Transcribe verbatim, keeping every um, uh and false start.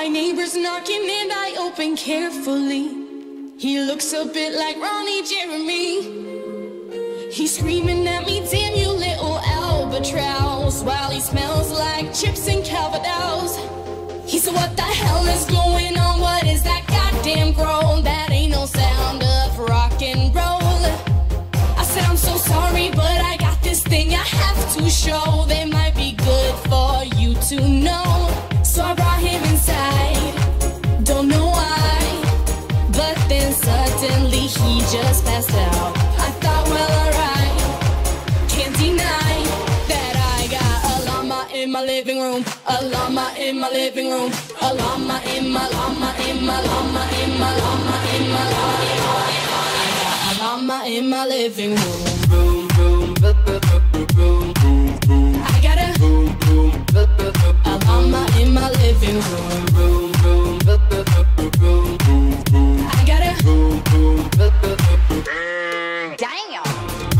My neighbor's knocking and I open carefully. He looks a bit like Ronnie Jeremy. He's screaming at me, damn you little albatross, while he smells like chips and Calvados. He said, what the hell is going on? What is that goddamn groan? That ain't no sound of rock and roll. I said, I'm so sorry, but I got this thing I have to show. They might be good for you to know. So I brought him inside, don't know why, but then suddenly he just passed out. I thought, well, alright, can't deny that I got a llama in my living room, a llama in my living room, a llama in my llama in my llama in my llama in my llama. I got a llama in my living room. I got a, a llama in my living room.